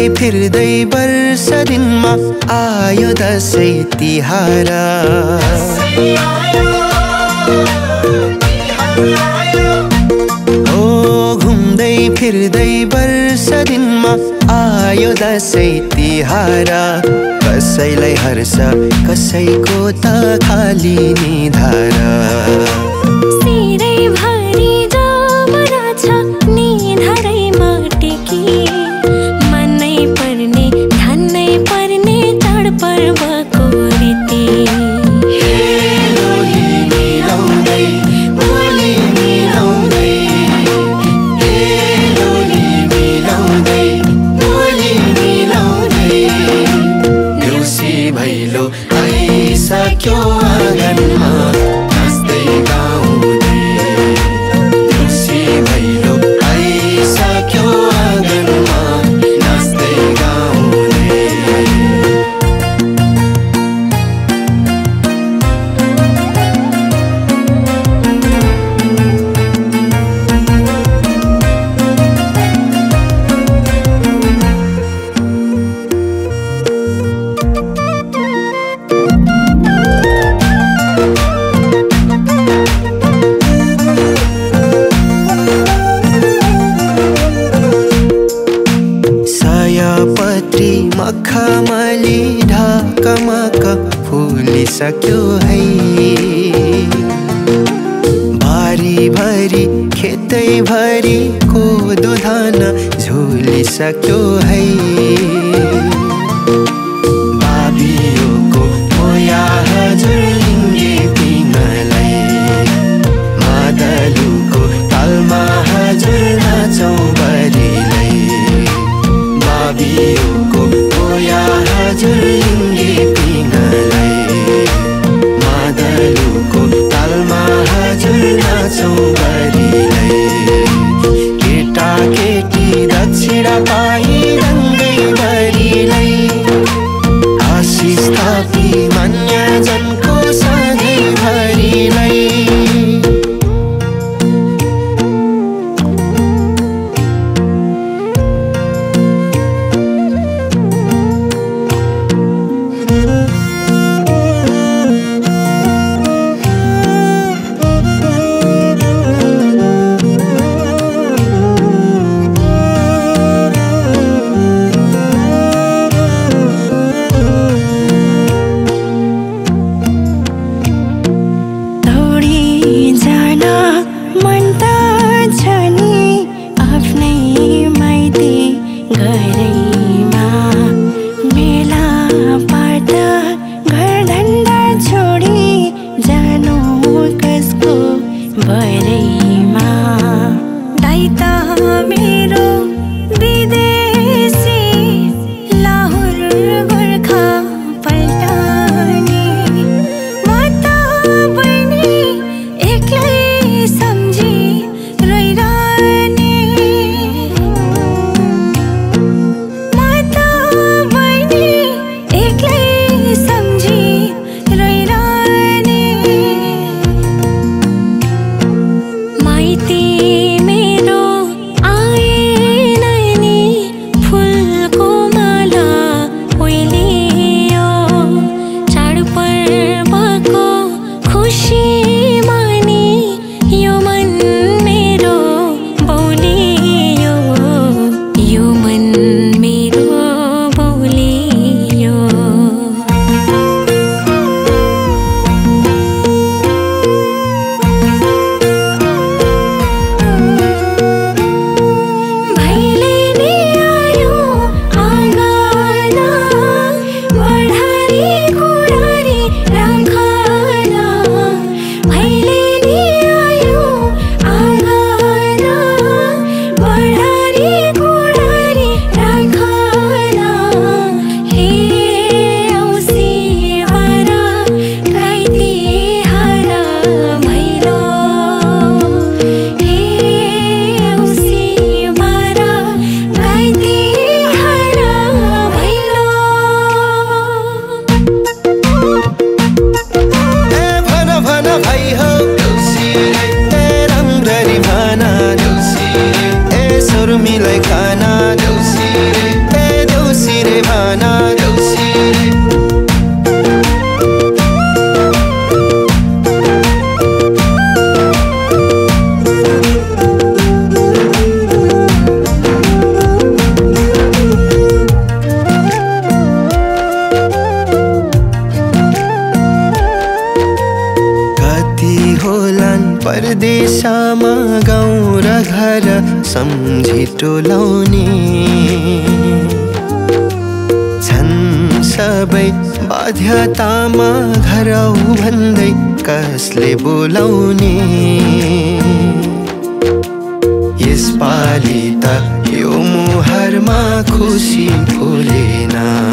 फिर्दै वर्ष दिनमा आयो दशैं तिहार। ओ घुम्दै फिर्दै वर्ष दिनमा आयो दशैं तिहार। कसैलाई हर्ष कसैको त खाली निधार। सिरैभरि जमरा छ निधारैमा टेकी, मनै पर्ने ठान्नै पर्ने चाडपर्वको रीति। भैलो आइसक्यो आँगनमा नाच्दै गाउँदै। देउसी भैलो आइसक्यो आँगनमा नाच्दै गाउँदै। सयपत्री मखमली ढकमक फुलिसक्यो है। भारी भरी खेतै भरी कोदो धान झुलिसक्यो है। बाबियोको मोया हजुर लिङ्गे पिङलाई, मादलुको तालमा हजुर नाचौँ बरिलै। बाबियोको मोया हजुर लिङ्गे पिङलाई, मादलुको तालमा हजुर नाचौँ बरिलै। केटा केटी दक्षिणा पाई रङ्गै बरिलै, आशिष थापी मान्यजनको सधैँभरिलै। घर सम्झी टोलाउने छन् सबै बाध्यतामा घर आऊ भन्दै कसले बोलाउने यसपालि त यो मुहारमा खुसी फुलेन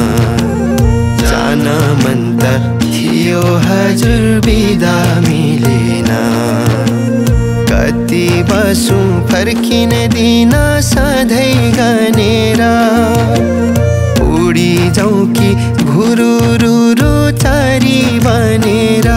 जान मन त थियो हजुर बिदा मिलेन कति बसु फर्किन दिन सधैँ गनेर उडी जाऊ कि घुरुरुरु चारी बनेर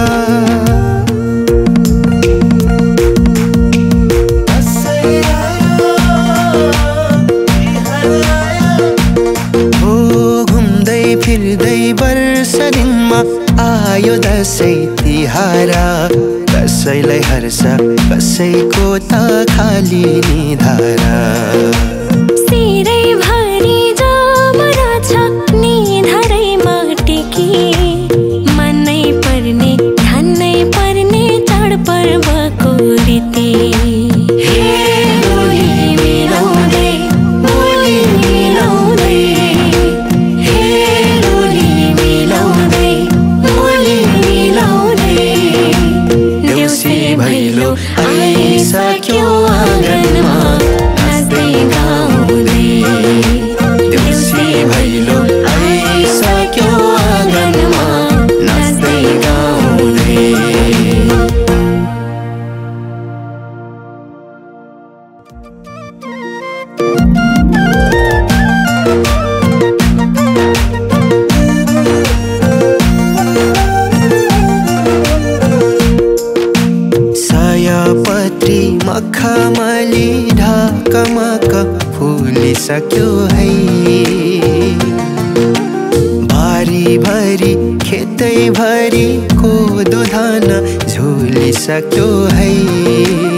फिर्दै वर्ष दिनमा आयो दशैँ तिहार कसैलाई हर्ष कसैको त खाली निधारा सिरै भरि जमरा छ निधारैमा टेकी मनै पर्ने ध्यानै पर्ने चाडपर्वको रीति आइसक्यो आँगनमा नाच्दै गाउँदै देउसी भैलो आइसक्यो आँगनमा नाच्दै गाउँदै सयपत्री मखमली ढकमक फुलिसक्यो है भारी भरी खेतै भरी कोदो धान झुलिसक्यो है